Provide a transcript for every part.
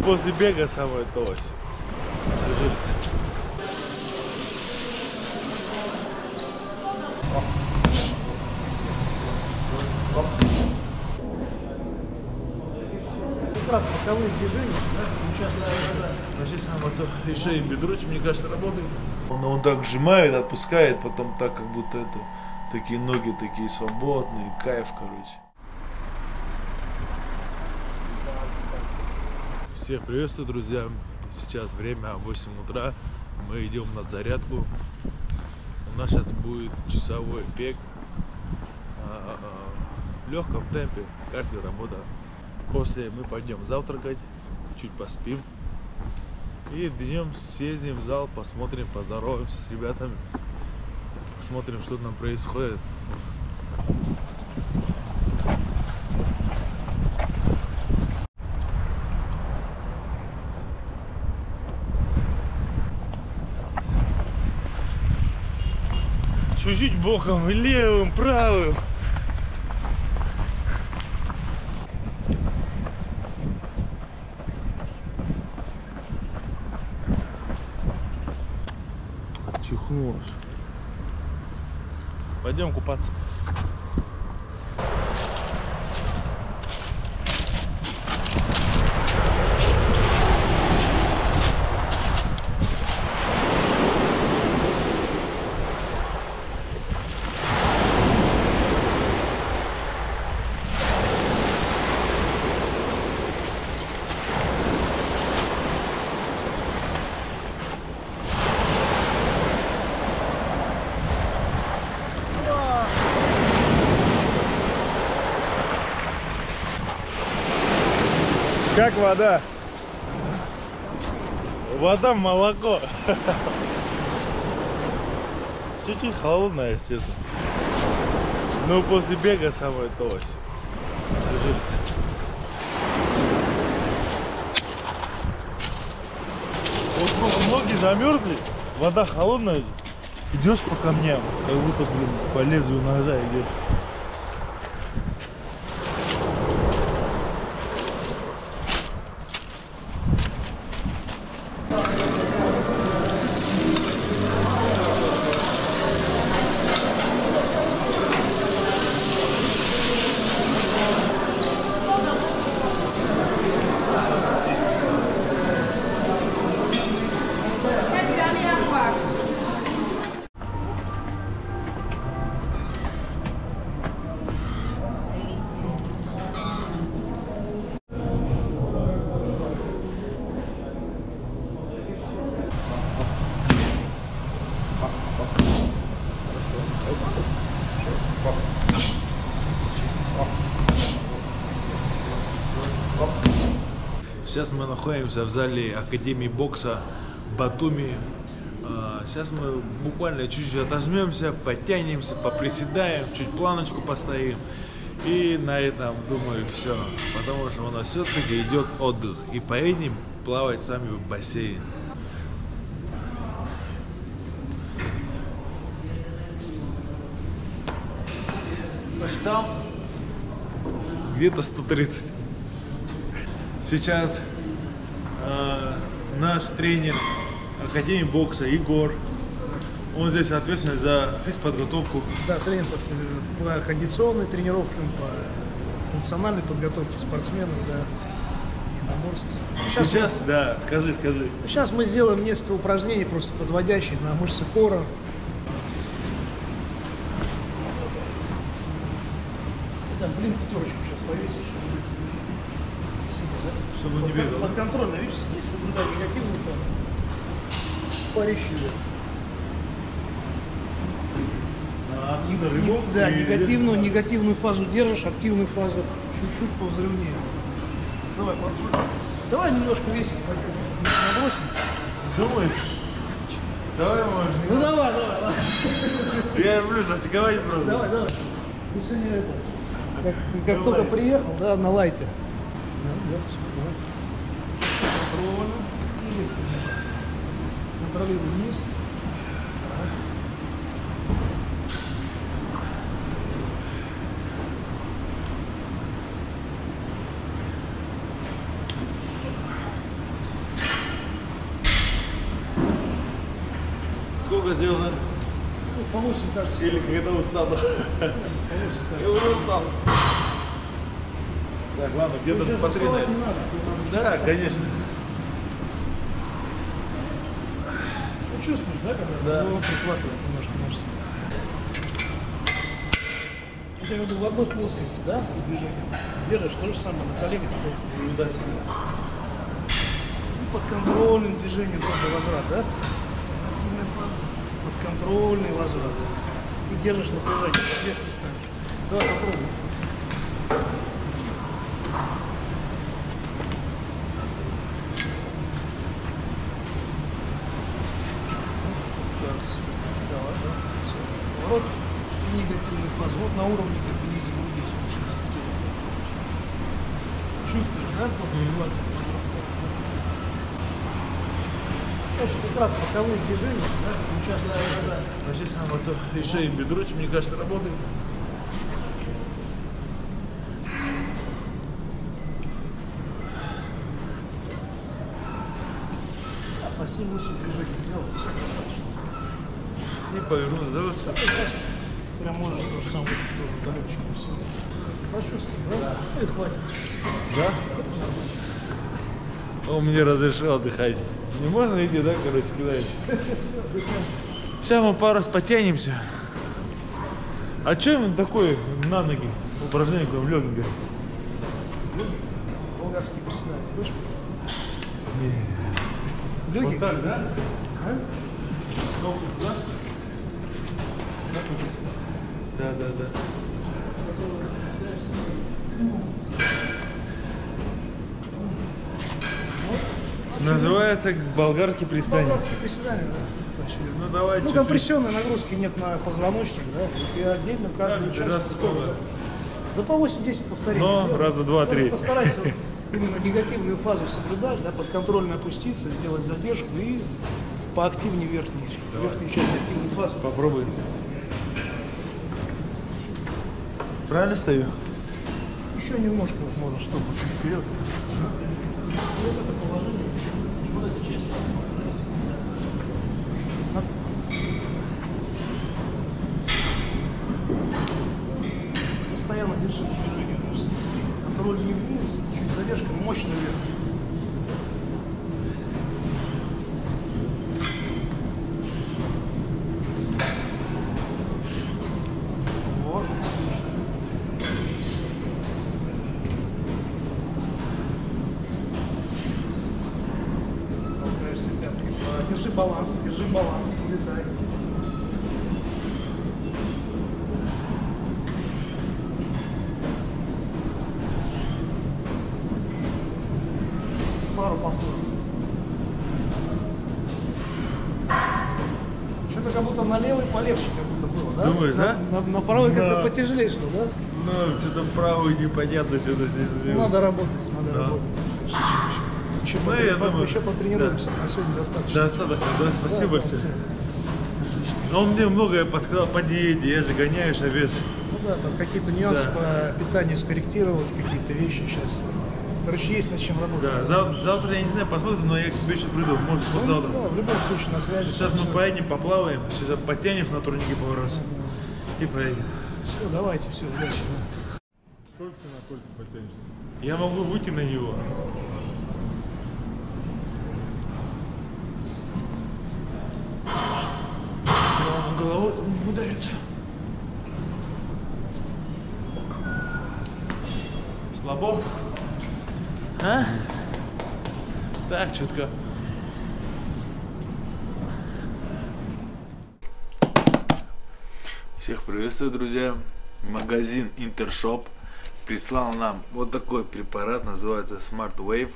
после бега самое то вообще. Освежился. Как раз боковые движения, да, участвуют. Вообще самое то, и шея, и бедруч, мне кажется, работает. Он так сжимает, отпускает, потом так, как будто это, такие ноги такие свободные, кайф, короче. Всех приветствую, друзья. Сейчас время 8 утра. Мы идем на зарядку. У нас сейчас будет часовой бег в легком темпе, кардиоработа. После мы пойдем завтракать, чуть поспим. И днем съездим в зал, посмотрим, поздороваемся с ребятами. Посмотрим, что там происходит. Чуть-чуть боком, левым, правым. Чихнулось. Пойдем купаться. Как вода? Вода молоко. Чуть-чуть холодная, естественно. Но после бега самое то вообще. Освежился. Вот ноги замерзли, вода холодная, идешь по камням, как будто, блин, по лезвию ножа идешь. Сейчас мы находимся в зале Академии бокса Батуми. Сейчас мы буквально чуть-чуть отожмемся, подтянемся, поприседаем, чуть планочку постоим. И на этом, думаю, все. Потому что у нас все-таки идет отдых. И поедем плавать с вами в бассейн. Посчитал? Где-то 130. Сейчас наш тренер Академии бокса Егор, он здесь ответственный за физподготовку. Да, тренер по кондиционной тренировке, по функциональной подготовке спортсменов, да, единоборств. Сейчас, да, скажи. Сейчас мы сделаем несколько упражнений, просто подводящих на мышцы кора. Да, блин, пятерочку сейчас повесишь. Чтобы не бегал. Подконтрольно, видишь, здесь соблюдай негативную фазу. Порещу. Отсюда рывок. Да, негативную фазу держишь, активную фазу чуть-чуть повзрывнее. Давай, подходим. Давай немножко весик набросим. Думаешь? Давай, может. Ну давай. Я люблю зачковать просто. Давай. Ты сегодня это, как только приехал, да, на лайте. И резко держи. Контролируй вниз. Сколько сделано? Ну, по 8 каждый. Или когда устану? По 8 Я каждый. уже устал. Так, ладно, где-то Сейчас по 3. вставать не надо, тебе надо Да, конечно. Ну, чувствуешь, да, когда Да. голову прихватывает немножко мышцы? Я имею в виду в одной плоскости, да, движение. Держишь то же самое, на коленях стоит. Под контрольным движением просто возврат, да? Активный фаз, подконтрольный возврат. И держишь напряжение, вес не станешь. Давай попробуем. Так, давай, да. Все. Поворот и негативный фаз. Вот на уровне как бы ниже груди слушай, чувствуешь, да? Вот, чаще как раз боковые движения, да, участвуют. Да. Вообще сам вот и шея, и бедро, мне кажется, работает. По 7-8 движений сделал, все достаточно. И повернуться, да? Вот. Сейчас прям можешь то же самое в эту сторону далечко усилить. Почувствуй, да? Ну и хватит. Да? Он мне разрешил отдыхать. Не можно идти, да, короче, куда-нибудь? Сейчас мы пару раз потянемся. А что именно такое на ноги? Упражнение какое легенькое? Болгарский приседание, слышишь? Вот Легкий? так, да? А? Ногу туда? Как вот здесь? Да, да, да. Называется болгарский приседание. Болгарские приседания, да. Точно. Ну давай Ну, чуть-чуть. компрессионной нагрузки нет на позвоночник, да, и отдельно каждый Так, раз участок. сколько? Да по 8-10 повторений. Но сделай. раза два-три. Просто постарайся вот именно негативную фазу соблюдать, да, подконтрольно опуститься, сделать задержку и поактивнее верхнюю часть активную фазу. Попробуй. Правильно стою? Еще немножко вот можно стопу чуть вперед. Вот это положение. Вот эта часть. Постоянно держи движение мышц. Контроль не вниз, чуть задержка, мощно вверх. Вот, отлично. Толкаешься пяткой. Держи баланс, улетай. Пару повторов. Что-то как будто на левый полегче как будто было, да? Думаешь, да? На правый как-то Да. потяжелее шло, да? Ну, что-то правый непонятно, что-то здесь. Надо работать, надо Да. работать. Еще, Ну, я думаю, еще потренируемся, на сегодня достаточно. Достаточно, да, спасибо Да, большое. всё. Но он мне многое подсказал по диете, я же гоняюсь на вес. Ну да, там какие-то нюансы Да. по питанию скорректировать, какие-то вещи сейчас. Короче, есть над чем работать. Да, завтра я не знаю, посмотрим, но я к тебе еще приду, может, Ну, послезавтра. да, в любом случае на связи. Сейчас мы поедем, поплаваем, сейчас подтянем на турнике пару раз и поедем. Все, давайте, все, удачи. Да. Сколько ты на кольца потянешься? Я могу выйти на него. Он головой ударится. Слабо? А? Так, чутка. Всех приветствую, друзья. Магазин Интершоп прислал нам вот такой препарат, называется Smart Wave.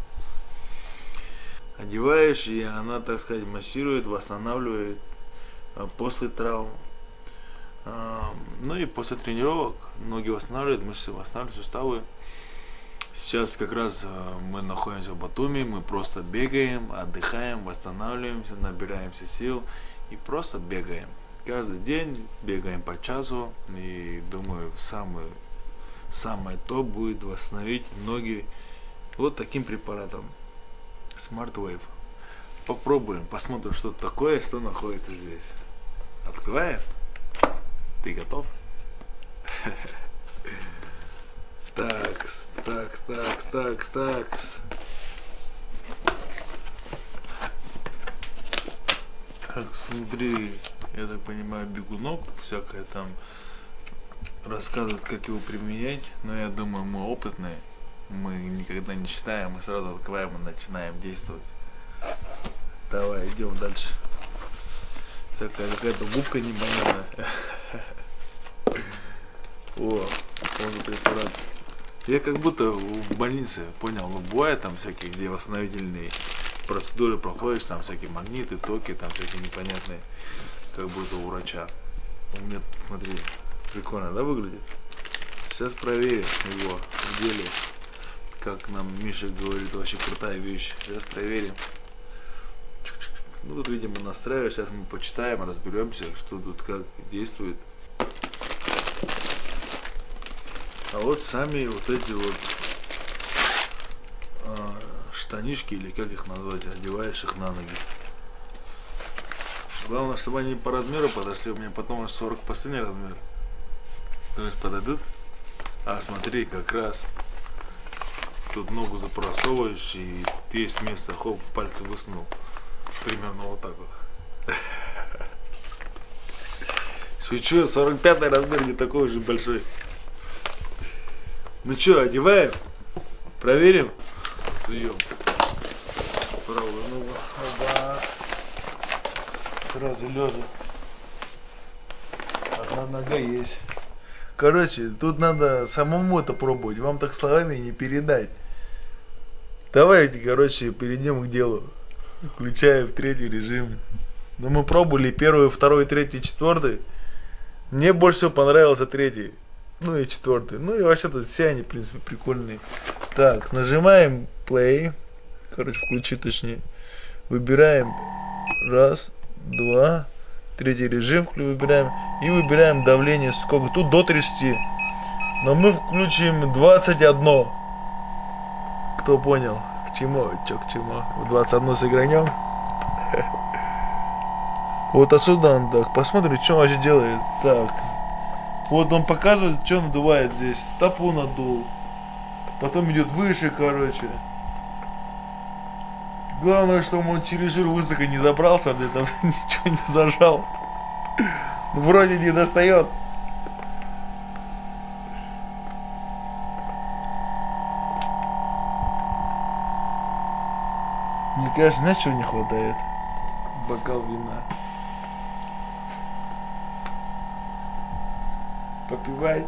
Одеваешь, и она, так сказать, массирует, восстанавливает после травм. Ну и после тренировок ноги восстанавливают, мышцы восстанавливают, суставы. Сейчас как раз мы находимся в Батуми, мы просто бегаем, отдыхаем, восстанавливаемся, набираемся сил и просто бегаем. Каждый день бегаем по часу, и думаю, самое топ будет восстановить ноги вот таким препаратом Smart Wave. попробуем, посмотрим, что такое, что находится здесь. Открываем. Ты готов? Такс. Так, смотри, я так понимаю, бегунок, всякое там рассказывают, как его применять, но я думаю, мы опытные, мы никогда не читаем, мы сразу открываем и начинаем действовать. Давай, идем дальше. Всякая какая-то губка непонятная. О, он препарат. Я как будто в больнице, понял, ну бывает там всякие, где восстановительные процедуры проходишь, там всякие магниты, токи, там всякие непонятные, как будто у врача. У меня, смотри, прикольно, да, выглядит? Сейчас проверим его в деле. Как нам Миша говорит, вообще крутая вещь. Сейчас проверим. Ну тут, видимо, настраиваешь. Сейчас мы почитаем, разберемся, что тут как действует. А вот сами вот эти вот штанишки, или как их назвать, одеваешь их на ноги. Главное, чтобы они по размеру подошли. У меня потом аж 40 последний размер. Думаешь, подойдут? А смотри, как раз тут ногу запросовываешь, и есть место, хоп, пальцы высунул. Примерно вот так вот. Шучу, 45 размер не такой уже большой. Ну что, одеваем? Проверим? Суем. Правую ногу. Оба. Сразу лежа. Одна нога есть. Короче, тут надо самому это пробовать. Вам так словами не передать. Давайте, короче, перейдем к делу. Включаем третий режим. Ну, мы пробовали первый, второй, третий, четвертый. Мне больше всего понравился третий. Ну и четвертый. Ну и вообще тут все они, в принципе, прикольные. Так, нажимаем play. Короче, включи точнее. Выбираем раз, два, третий режим выбираем. И выбираем давление сколько. Тут до 30. Но мы включим 21. Кто понял? К чему? Чё к чему? В 21 сыгранем. Вот отсюда он так. Посмотрим, что он вообще делает. Так. Вот он показывает, что надувает здесь. Стопу надул. Потом идет выше, короче. Главное, чтобы он чересчур высоко не забрался, мне там ничего не зажал. Вроде не достает. Мне кажется, знаешь, чего не хватает? Бокал вина. Попивать.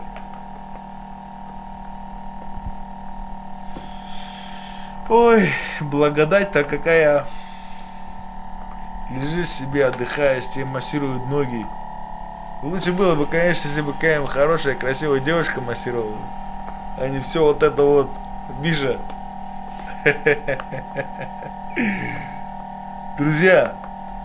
Ой, благодать-то какая. Лежишь себе, отдыхаешь, тебе массируют ноги. Лучше было бы, конечно, если бы какая-нибудь хорошая, красивая девушка массировала. А не все вот это вот, Миша. Друзья,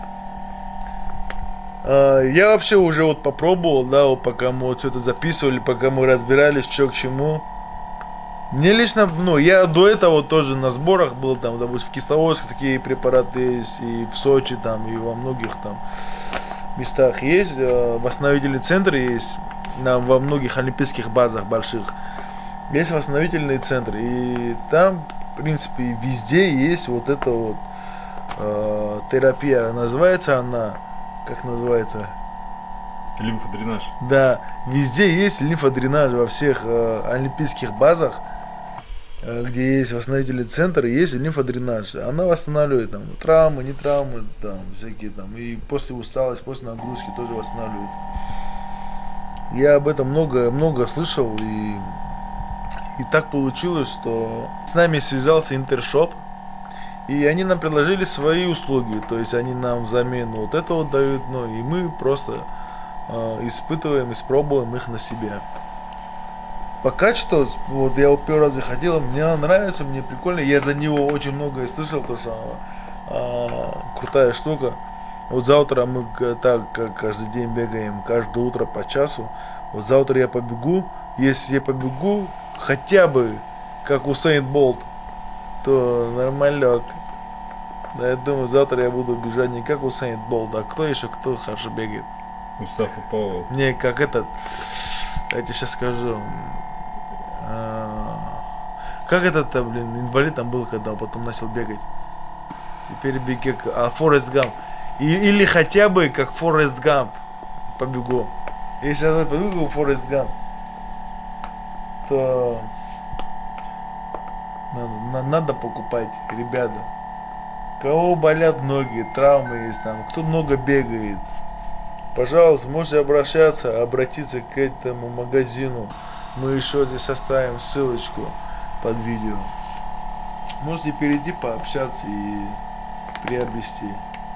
я вообще уже вот попробовал, да, вот пока мы вот все это записывали, пока мы разбирались, что к чему. Мне лично, ну, я до этого тоже на сборах был, там, допустим, в Кисловодске такие препараты есть, и в Сочи, там, и во многих там местах есть, восстановительный центр есть, во многих олимпийских базах больших есть восстановительный центр, и там, в принципе, везде есть вот эта вот терапия, называется она, как называется? Лимфодренаж. Да, везде есть лимфодренаж, во всех олимпийских базах, где есть восстановительный центр, есть лимфодренаж. Она восстанавливает там травмы, не травмы, там всякие там, и после усталости, после нагрузки тоже восстанавливает. Я об этом много слышал, и так получилось, что с нами связался Интершоп, и они нам предложили свои услуги, то есть они нам взамен вот это вот дают, ну и мы просто испытываем, испробуем их на себе. Пока что, вот я вот первый раз заходил, мне нравится, мне прикольно, я за него очень многое слышал, то что крутая штука. Вот завтра мы так, как каждый день бегаем, каждое утро по часу. Вот завтра я побегу, если я побегу хотя бы как Усейн Болт, то нормалек. Да, я думаю, завтра я буду бежать не как Усейн Болт, а кто еще, кто хорошо бегает. Мустафа Павел. Не, как этот, я тебе сейчас скажу. Как этот, блин, инвалид там был, когда он потом начал бегать. Теперь беги как Форест Гамп. Или хотя бы как Форест Гамп побегу. Если я побегу Форест Гамп, то надо покупать, ребята. Кого болят ноги, травмы есть там, кто много бегает, пожалуйста, можете обратиться к этому магазину. Мы еще здесь оставим ссылочку под видео. Можете перейти, пообщаться и приобрести.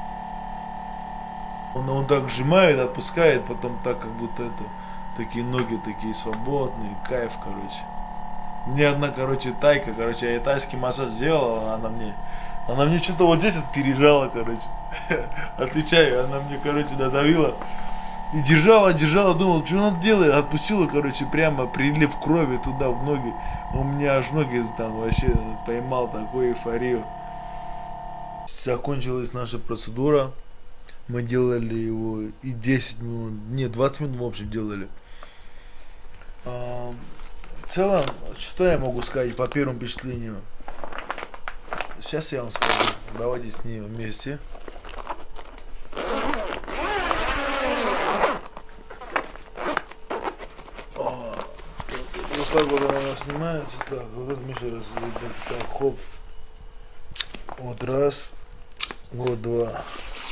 Он так сжимает, отпускает, потом так, как будто это такие ноги такие свободные, кайф, короче. Мне одна, короче, тайка, короче, я тайский массаж сделала, она мне что-то вот здесь вот пережала, короче. Отвечаю, она мне, короче, надавила. И держала, думала, что она делает. Отпустила, короче, прямо прилив крови туда, в ноги. У меня аж ноги там вообще поймал такую эйфорию. Закончилась наша процедура. Мы делали его и 10 минут, нет, 20 минут в общем делали. В целом, что я могу сказать по первому впечатлению? Сейчас я вам скажу. Давайте снимем вместе. Вот так вот она снимается. Так, вот это мы еще раз. Так, хоп. Вот раз. Вот два.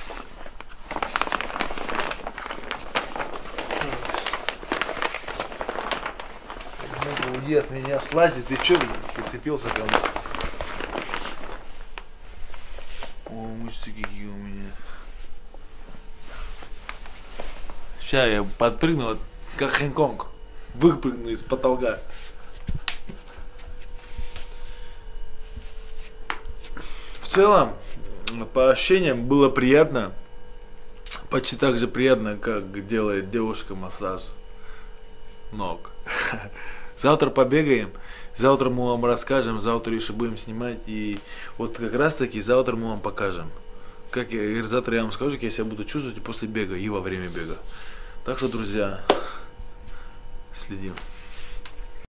Уйди от меня, слази, ты че, прицепился ко мне? О, мышцы какие у меня. Сейчас я подпрыгну, как Хэнконг. Выпрыгну из потолка. В целом, по ощущениям было приятно. Почти так же приятно, как делает девушка массаж ног. Завтра побегаем, завтра мы вам расскажем, завтра еще будем снимать. И вот как раз таки завтра мы вам покажем. Завтра я вам скажу, как я себя буду чувствовать после бега и во время бега. Так что, друзья, следим.